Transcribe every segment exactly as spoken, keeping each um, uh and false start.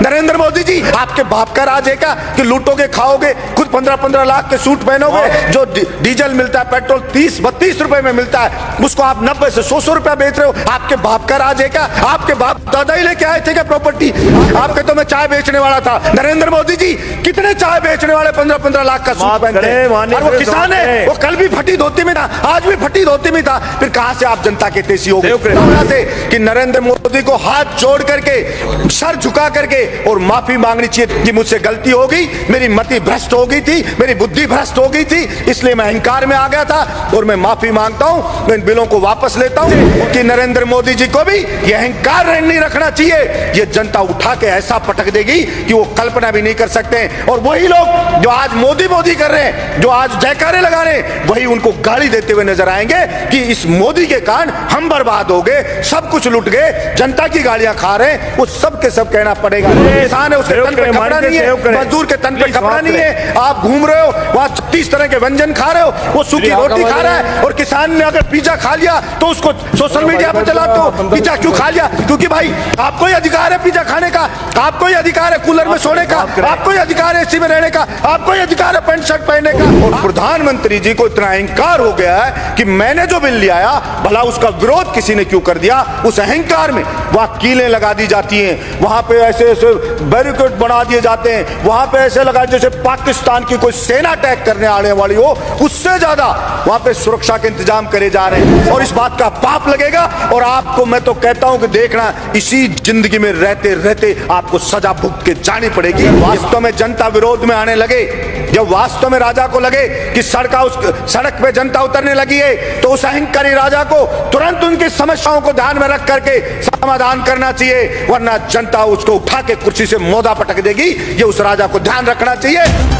नरेंद्र मोदी जी, आपके बाप का राज है क्या कि लूटोगे खाओगे, खुद पंद्रह पंद्रह लाख के सूट पहनोगे, जो डीजल मिलता है पेट्रोल तीस बत्तीस रुपए में मिलता है उसको आप नब्बे से सौ सौ रुपया बेच रहे हो। आपके बाप का राज है क्या? आपके बाप दादा ही लेके आए थे क्या प्रॉपर्टी? आपके तो मैं चाय बेचने वाला था। नरेंद्र मोदी जी, कितने चाय बेचने वाले पंद्रह पंद्रह लाख का सूट पहनते हैं, और वो किसान है, वो कल भी फटी धोती में था, आज भी फटी धोती में था। फिर कहां से आप जनता के तेजी हो गए कि नरेंद्र मोदी को हाथ जोड़ करके सर झुका करके और माफी मांगनी चाहिए कि मुझसे गलती हो गई, मेरी मति भ्रष्ट हो गई थी, मेरी बुद्धि भ्रष्ट हो गई थी, इसलिए मैं अहंकार में आ गया था और मैं माफी मांगता हूं, मैं इन बिलों को वापस लेता हूं। कि नरेंद्र मोदी जी को भी यह अहंकार नहीं रखना चाहिए, ये जनता उठा के ऐसा पटक देगी कि वो कल्पना भी नहीं कर सकते। और वही लोग जो आज मोदी मोदी कर रहे हैं, जो आज जयकारे लगा रहे हैं, वही उनको गाली देते हुए नजर आएंगे कि इस मोदी के कारण हम बर्बाद हो गए, सब कुछ लुट गए, जनता की गालियां खा रहे हैं। वो सब के सब कहना पड़ेगा, किसान है उसके तन पे कपड़ा नहीं है, मजदूर के तन पे कपड़ा नहीं है, आप घूम रहे हो वहां छत्तीस तरह के व्यंजन खा रहे हो, वो सूखी रोटी खा रहा है। और किसान ने अगर पिज्जा खा लिया तो उसको सोशल मीडिया पर चलाते हो, पिज्जा क्यों खा लिया? क्योंकि भाई आपको ही अधिकार है पिज्जा खाने का, आपको ही अधिकार है कूलर में सोने का, आपको ही अधिकार है एसी में रहने का, आपको ही अधिकार है पैंट शर्ट पहनने का। और प्रधानमंत्री जी को इतना अहंकार हो गया है कि मैंने जो बिल लिया भला उसका विरोध किसी ने क्यों कर दिया, उस अहंकार में वहां कीलें लगा दी जाती हैं, वहां पे ऐसे ऐसे बैरिकेड बना दिए जाते हैं, वहां पे ऐसे लगा जैसे पाकिस्तान की कोई सेना अटैक करने आने वाली हो, उससे ज्यादा वहां पे सुरक्षा के इंतजाम करे जा रहे हैं। और इस बात का पाप लगेगा और आपको मैं तो कहता हूं कि देखना, इसी जिंदगी में रहते रहते आपको सजा भुगत के जानी पड़ेगी। वास्तव में जनता विरोध में आने लगे, जब वास्तव में राजा को लगे कि सड़क उस सड़क पे जनता उतरने लगी है, तो उस अहंकारी राजा को तुरंत उनकी समस्याओं को ध्यान में रख करके समाधान करना चाहिए, वरना जनता उसको उठा के कुर्सी से मोदा पटक देगी। ये उस राजा को ध्यान रखना चाहिए।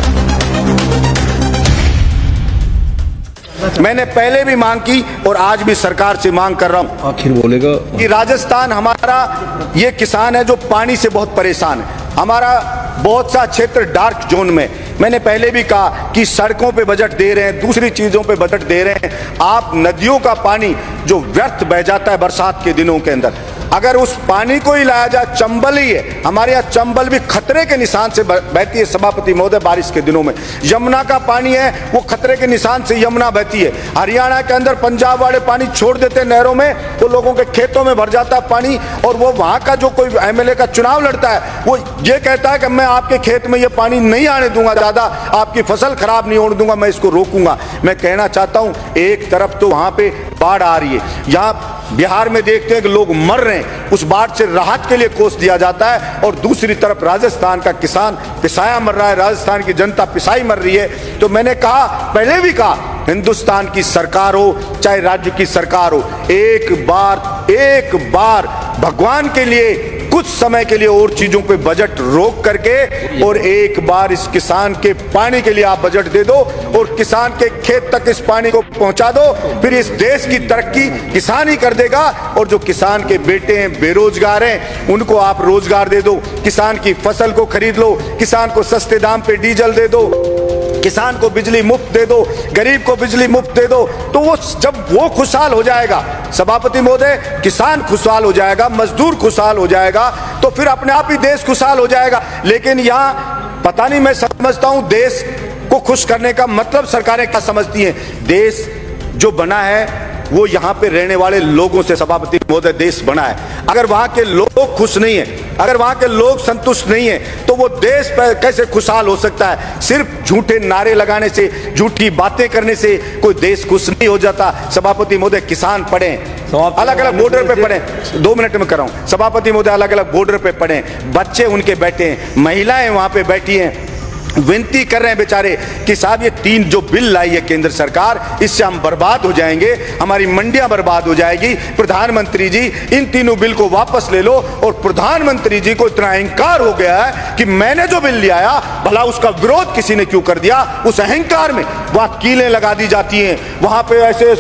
मैंने पहले भी मांग की और आज भी सरकार से मांग कर रहा हूं, आखिर बोलेगा कि राजस्थान हमारा ये किसान है जो पानी से बहुत परेशान है, हमारा बहुत सा क्षेत्र डार्क जोन में। मैंने पहले भी कहा कि सड़कों पे बजट दे रहे हैं, दूसरी चीजों पे बजट दे रहे हैं, आप नदियों का पानी जो व्यर्थ बह जाता है बरसात के दिनों के अंदर, अगर उस पानी को ही लाया जाए, चंबल ही है हमारे यहाँ, चंबल भी खतरे के निशान से बहती है सभापति महोदय बारिश के दिनों में। यमुना का पानी है वो खतरे के निशान से यमुना बहती है। हरियाणा के अंदर पंजाब वाले पानी छोड़ देते हैं नहरों में, तो लोगों के खेतों में भर जाता है पानी, और वो वहां का जो कोई एमएलए का चुनाव लड़ता है वो ये कहता है कि मैं आपके खेत में ये पानी नहीं आने दूंगा, ज्यादा आपकी फसल खराब नहीं होने दूंगा, मैं इसको रोकूंगा। मैं कहना चाहता हूं, एक तरफ तो वहां पे बाढ़ आ रही है, यहाँ बिहार में देखते हैं कि लोग मर रहे हैं, उस बाढ़ से राहत के लिए कोष दिया जाता है, और दूसरी तरफ राजस्थान का किसान पिसाया मर रहा है, राजस्थान की जनता पिसाई मर रही है। तो मैंने कहा, पहले भी कहा, हिंदुस्तान की सरकार हो चाहे राज्य की सरकार हो, एक बार एक बार भगवान के लिए कुछ समय के लिए और चीजों पे बजट रोक करके और एक बार इस किसान के पानी के लिए आप बजट दे दो और किसान के खेत तक इस पानी को पहुंचा दो, फिर इस देश की तरक्की किसान ही कर देगा। और जो किसान के बेटे हैं बेरोजगार हैं उनको आप रोजगार दे दो, किसान की फसल को खरीद लो, किसान को सस्ते दाम पे डीजल दे दो, किसान को बिजली मुफ्त दे दो, गरीब को बिजली मुफ्त दे दो, तो वो जब वो खुशहाल हो जाएगा सभापति महोदय, किसान खुशहाल हो जाएगा, मजदूर खुशहाल हो जाएगा, तो फिर अपने आप ही देश खुशहाल हो जाएगा। लेकिन यहाँ पता नहीं, मैं समझता हूँ देश को खुश करने का मतलब सरकारें क्या समझती हैं। देश जो बना है वो यहाँ पे रहने वाले लोगों से सभापति महोदय देश बना है। अगर वहां के लोग खुश नहीं है, अगर वहां के लोग संतुष्ट नहीं है, तो वो देश पर कैसे खुशहाल हो सकता है। सिर्फ झूठे नारे लगाने से, झूठी बातें करने से कोई देश खुश नहीं हो जाता। सभापति महोदय, किसान पढ़े, अलग अलग बॉर्डर पे पढ़े, दो मिनट में कर रहा हूं। सभापति महोदय, अलग अलग बॉर्डर पे पढ़े, बच्चे उनके बैठे हैं, महिलाएं वहां पे बैठी हैं, विनती कर रहे हैं बेचारे कि साहब ये तीन जो बिल लाई है केंद्र सरकार, इससे हम बर्बाद हो जाएंगे, हमारी मंडियां बर्बाद हो जाएगी। प्रधानमंत्री जी इन तीनों बिल को वापस ले लो। और प्रधानमंत्री जी को इतना अहंकार हो गया है कि मैंने जो बिल लिया भला उसका विरोध किसी ने क्यों कर दिया, उस अहंकार में वहां कीलें लगा दी जाती हैं, वहां पे ऐसे ऐसे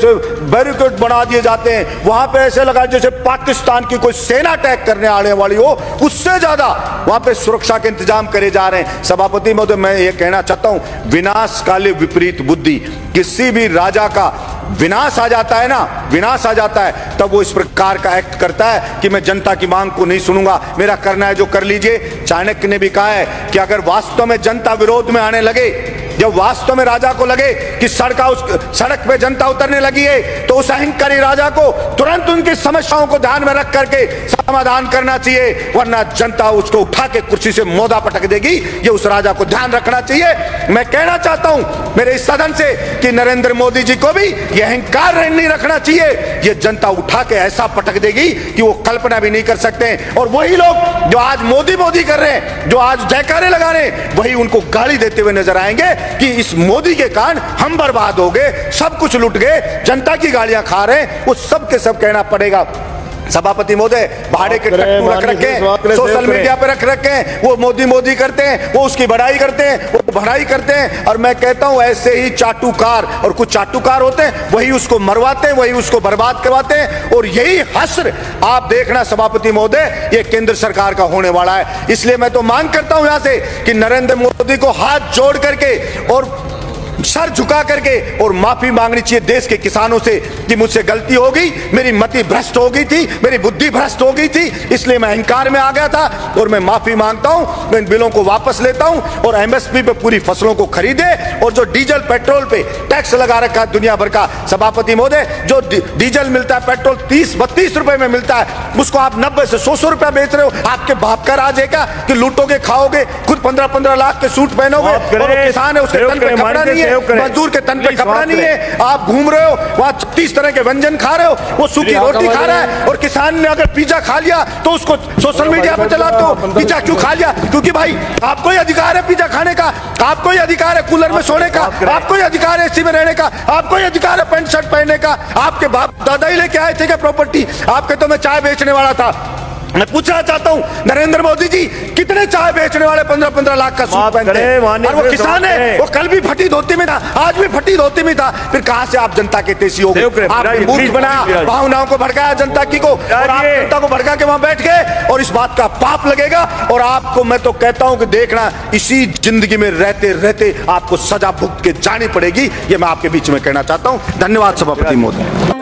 बैरिकेड बना दिए जाते हैं, वहां पे ऐसे लगा जैसे पाकिस्तान की कोई सेना अटैक करने आने वाली हो, उससे ज्यादा वहां पे सुरक्षा के इंतजाम करे जा रहे हैं। सभापति महोदय, मैं ये कहना चाहता हूं, विनाश काले विपरीत बुद्धि। किसी भी राजा का विनाश आ जाता है ना, विनाश आ जाता है, तब वो इस प्रकार का एक्ट करता है कि मैं जनता की मांग को नहीं सुनूंगा, मेरा करना है जो कर लीजिए। चाणक्य ने भी कहा है कि अगर वास्तव में जनता विरोध में आने लगे, जब वास्तव में राजा को लगे कि सड़क उस सड़क पे जनता उतरने लगी है, तो उस अहंकारी राजा को तुरंत उनकी समस्याओं को ध्यान में रख करके समाधान करना चाहिए, वरना जनता उसको उठा के कुर्सी से मोदा पटक देगी। ये उस राजा को ध्यान रखना चाहिए। मैं कहना चाहता हूं मेरे इस सदन से कि नरेंद्र मोदी जी को भी ये अहंकार नहीं रखना चाहिए। ये जनता उठा के ऐसा पटक देगी कि वो कल्पना भी नहीं कर सकते। और वही लोग जो आज मोदी मोदी कर रहे हैं, जो आज जयकारे लगा रहे हैं, वही उनको गाली देते हुए नजर आएंगे कि इस मोदी के कारण हम बर्बाद हो गए, सब कुछ लुट गए, जनता की गालियां खा रहे हैं। वो सब के सब कहना पड़ेगा। सभापति महोदय, भाड़े के ट्रक रख रखे हैं, सोशल मीडिया पे रख रखे हैं, वो मोदी मोदी करते हैं, वो उसकी बढ़ाई करते हैं, वो बढ़ाई करते हैं। और मैं कहता हूं ऐसे ही चाटुकार, और कुछ चाटुकार होते हैं, वही उसको मरवाते हैं, वही उसको बर्बाद करवाते हैं। और यही हश्र आप देखना सभापति महोदय, ये केंद्र सरकार का होने वाला है। इसलिए मैं तो मांग करता हूं यहां से कि नरेंद्र मोदी को हाथ जोड़ करके और सर झुका करके और माफी मांगनी चाहिए देश के किसानों से कि मुझसे गलती हो गई, मेरी मति भ्रष्ट हो गई थी, मेरी बुद्धि भ्रष्ट हो गई थी, इसलिए मैं अहंकार में आ गया था और मैं माफी मांगता हूं। मैं इन बिलों को वापस लेता हूं और एमएसपी पे पूरी फसलों को खरीदे। और जो डीजल पेट्रोल पे टैक्स लगा रखा है दुनिया भर का, सभापति महोदय, जो डीजल मिलता है, पेट्रोल तीस बत्तीस रुपए में मिलता है, उसको आप नब्बे से सौ सौ रुपया बेच रहे हो। आपके बाप का राज है क्या कि लूटोगे, खाओगे, खुद पंद्रह पंद्रह लाख के सूट पहनोगे, और किसान है उसके तन पे कपड़ा नहीं है, मजदूर के तन पे कपड़ा नहीं है, आप घूम रहे हो वहां छत्तीस तरह के व्यंजन खा रहे हो, वो सूखी रोटी खा रहा है। और किसान ने अगर पिज्जा खा लिया तो उसको सोशल मीडिया पे चलाते हो, पिज्जा क्यों खा लिया? क्योंकि भाई आपको ही अधिकार है पिज्जा खाने का, आपको ही अधिकार है कूलर में सोने का, आपको ही अधिकार है एसी में रहने का, आपको ही अधिकार है पैंट शर्ट पहनने का। आपके बाप दादा ही लेके आए थे क्या प्रॉपर्टी? आपके तो मैं चाय बेचने वाला था। मैं पूछना चाहता हूं नरेंद्र मोदी जी, कितने चाय बेचने वाले पंद्रह पंद्रह लाख का सूट पहनते हैं? और वो किसान है, वो कल भी फटी धोती में था, आज भी फटी धोती में था। फिर कहां से आप जनता के तेजी हो गए? आपने मूर्ख बनाया, भावनाओं को भड़काया जनता की को, और आप जनता को भड़का के वहां बैठ गए। और इस बात का पाप लगेगा। और आपको मैं तो कहता हूं कि देखना, इसी जिंदगी में रहते रहते आपको सजा भुगत के जानी पड़ेगी। ये मैं आपके बीच में कहना चाहता हूं। धन्यवाद सभापति महोदय।